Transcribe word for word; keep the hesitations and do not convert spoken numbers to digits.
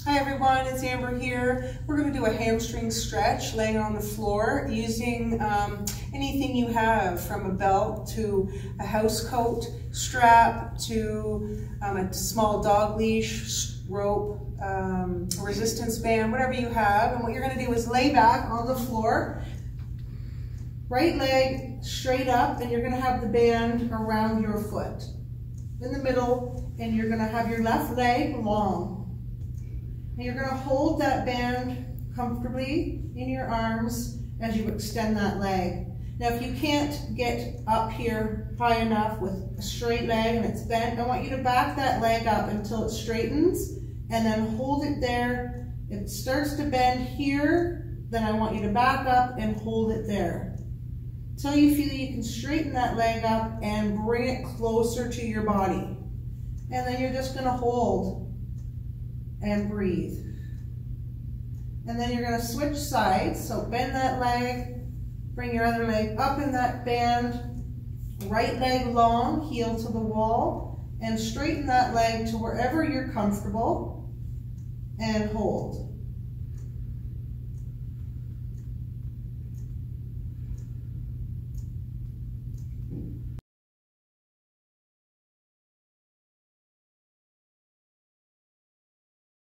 Hi everyone, it's Amber here. We're going to do a hamstring stretch laying on the floor using um, anything you have, from a belt to a house coat, strap to um, a small dog leash, rope, um, a resistance band, whatever you have. And what you're going to do is lay back on the floor, right leg straight up, and you're going to have the band around your foot in the middle, and you're going to have your left leg long. And you're going to hold that band comfortably in your arms as you extend that leg. Now if you can't get up here high enough with a straight leg and it's bent, I want you to back that leg up until it straightens and then hold it there. If it starts to bend here, then I want you to back up and hold it there until you feel you can straighten that leg up and bring it closer to your body. And then you're just going to hold and breathe. And then you're going to switch sides. So bend that leg, bring your other leg up in that band, right leg long, heel to the wall, and straighten that leg to wherever you're comfortable and hold.